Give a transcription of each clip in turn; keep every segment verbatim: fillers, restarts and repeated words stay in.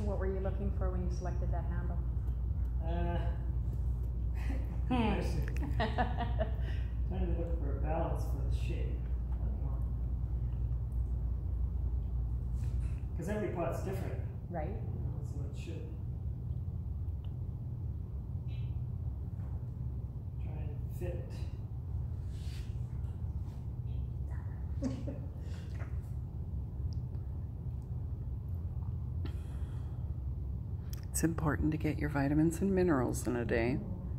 So what were you looking for when you selected that handle? Uh, trying to look for a balance for the shape. I don't know. Because every pot's different. Right. You know, so it should try and fit. It's important to get your vitamins and minerals in a day.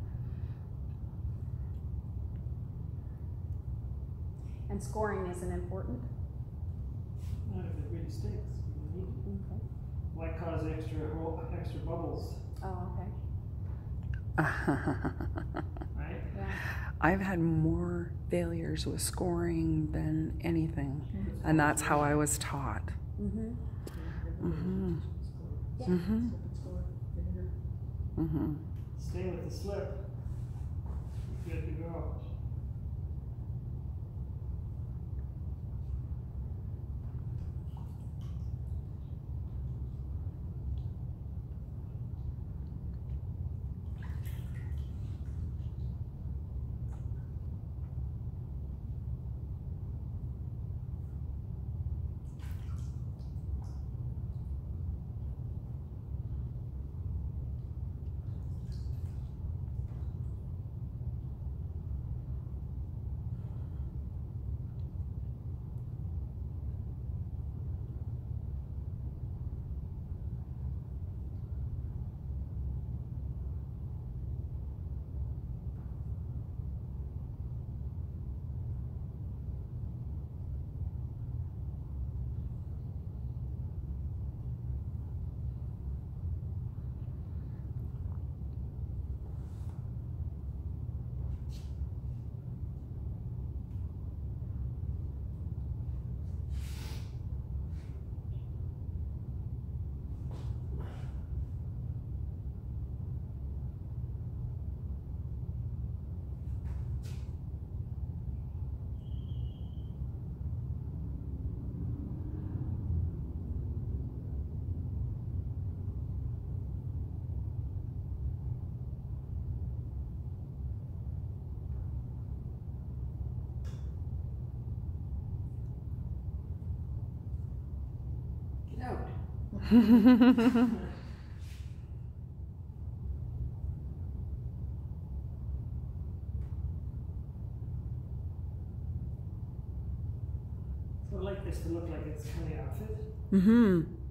And scoring isn't important? Not if it really sticks. You don't need it. Okay. Why cause extra extra bubbles? Oh, okay. Right? Yeah. I've had more failures with scoring than anything, mm-hmm. and that's how I was taught. Mm-hmm. Mm-hmm. Yeah. Mm-hmm. Mm-hmm. Stay with the slip. You're good to go. Out. So I like this to look like it's coming out of it. Mm-hmm.